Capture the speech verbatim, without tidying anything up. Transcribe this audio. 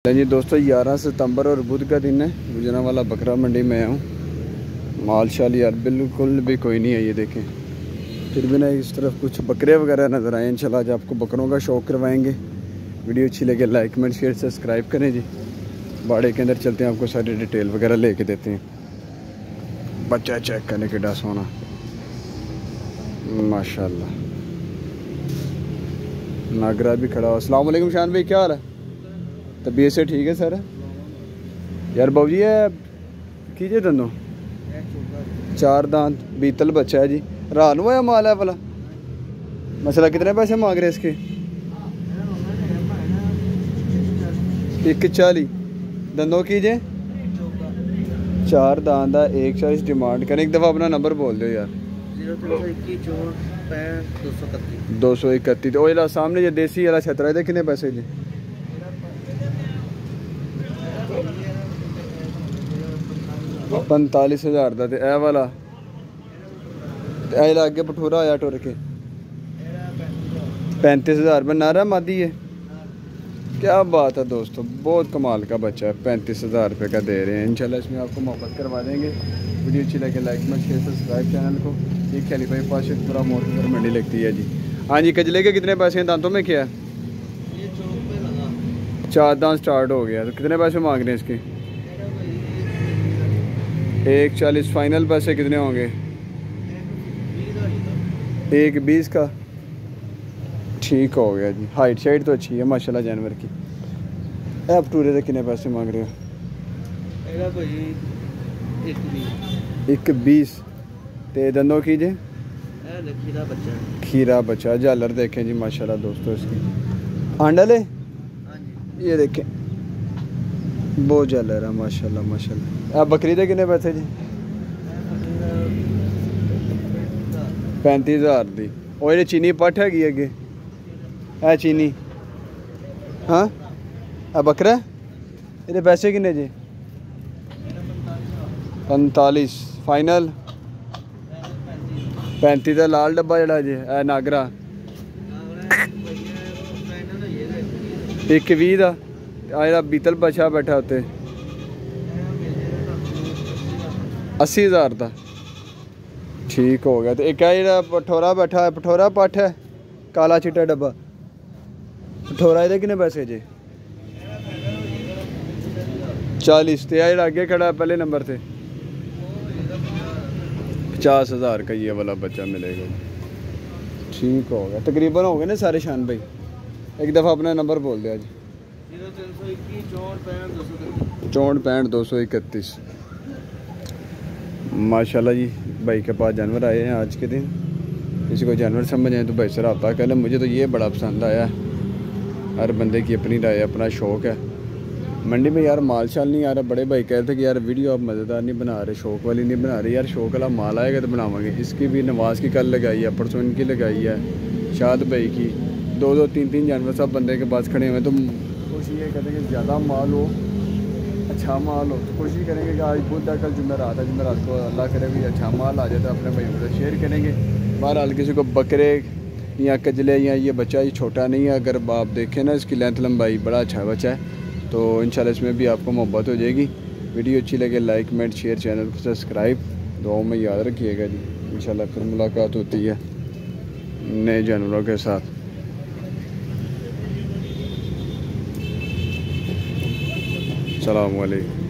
जी दोस्तों, ग्यारह सितंबर और बुध का दिन है। गुजरांवाला बकरा मंडी में आया हूँ। माल शाल यार बिल्कुल भी कोई नहीं है। ये देखें, फिर भी ना इस तरफ कुछ बकरे वगैरह नज़र आए। इंशाल्लाह आज आपको बकरों का शौक़ करवाएंगे। वीडियो अच्छी लगे लाइक कमेंट शेयर सब्सक्राइब करें जी। बाड़े के अंदर चलते हैं, आपको सारी डिटेल वगैरह लेके देते हैं। बच्चा चेक करने के डास होना माशाल्लाह। नागरा भी खड़ा हो। अस्सलाम वालेकुम शान भाई, क्या हाल है? तबीयत से ठीक है सर? यार बाबू जी है कीजिए दोनों चार दांत बीतल बच्चा है जी। रान हुआ माल है भला? मसला कितने पैसे मांग रहे इसके? एक चाली दंदों कीजिए। चार दांत है, एक चालीस डिमांड करें। एक दफ़ा अपना नंबर बोल दो यार। दो सौ इकतीस तो ओला सामने जो देसी वाला छतरा है कितने पैसे जी? पैंतालीस हज़ार का। ए वाला ए अगे पठूरा आया टुर के पैंतीस हज़ार रुपये नारा मादी है। क्या बात है दोस्तों, बहुत कमाल का बच्चा है। पैंतीस हज़ार रुपये का दे रहे हैं। इंशाल्लाह इसमें आपको मोहब्बत करवा देंगे। वीडियो अच्छी लगे लाइक में शेयर सब्सक्राइब चैनल को। ये खैली भाई पास पूरा मोटर मंडी लगती है जी। हाँ जी, कजले के कितने पैसे हैं? दांतों में क्या है? चार दांत स्टार्ट हो गया। तो कितने पैसे मांग रहे हैं इसके? एक चालीस फाइनल पैसे कितने होंगे? एक बीस का ठीक हो गया जी। हाइट शाइट तो अच्छी है माशाल्लाह जानवर की। अब टूरे से कितने पैसे मांग रहे हो? एक बीस ते दंदों कीजिए। खीरा बच्चा खीरा बच्चा झालर देखें जी माशाल्लाह दोस्तों इसकी। आंडल है ये देखें, बहुत झालर है माशाल्लाह माशाल्लाह। अब बकरी दे कितने पैसे जी? पैंतीस हज़ार दी। और ये चीनी पट हैगी अगे है चीनी। हाँ अब बकरा ये पैसे किन्ने जी? पैंतालीस फाइनल। पैंती का लाल डब्बा जड़ा जी है नागरा एक भी का आ बीतल बचा बैठा उत्ते अस्सी हज़ार का ठीक हो गया। तो एक है पठोरा बैठा है, पठोरा पट है काला चिट्टा डब्बा। पठोरा ये कितने पैसे जी? चालीस। तो यार आगे खड़ा है पहले नंबर से पचास हज़ार का ये वाला बच्चा मिलेगा। ठीक हो गया, तकरीबन हो गए ना सारे शान भाई। एक दफ़ा अपना नंबर बोल दिया जी। चौंठ पैंठ दो सौ इकतीस। माशाल्लाह जी भाई के पास जानवर आए हैं आज के दिन। किसी को जानवर समझ आए तो भाई से रब्ता कर लें। मुझे तो ये बड़ा पसंद आया। हर बंदे की अपनी राय अपना शौक़ है। मंडी में यार माल शाल नहीं आ रहा। बड़े भाई कहते कि यार वीडियो आप मज़ेदार नहीं बना रहे, शौक़ वाली नहीं बना रहे। यार शौक़ वाला माल आएगा तो बनावांगे। इसकी भी नवाज़ की कल लगाई है, परसों इनकी लगाई है, शाद भाई की। दो दो तीन तीन जानवर सब बंदे के पास खड़े हुए। तो कोशिश ये कहते हैं कि ज़्यादा माल हो, अच्छा माल हो। तो कोशिश करेंगे कि आज बुध कल जुमेरात है, जुमेरात को अल्लाह करे भी अच्छा माल आ जाए तो अपने भाइयों से शेयर करेंगे। बहरहाल किसी को बकरे या कजले या ये बच्चा ये छोटा नहीं है। अगर आप देखें ना इसकी लेंथ लंबाई बड़ा अच्छा बच्चा है। तो इंशाल्लाह इसमें भी आपको मोहब्बत हो जाएगी। वीडियो अच्छी लगे लाइक कमेंट शेयर चैनल को सब्सक्राइब दुआओं में याद रखिएगा जी। इंशाल्लाह फिर मुलाकात होती है नए जानवरों के साथ। अस्सलाम वालेकुम।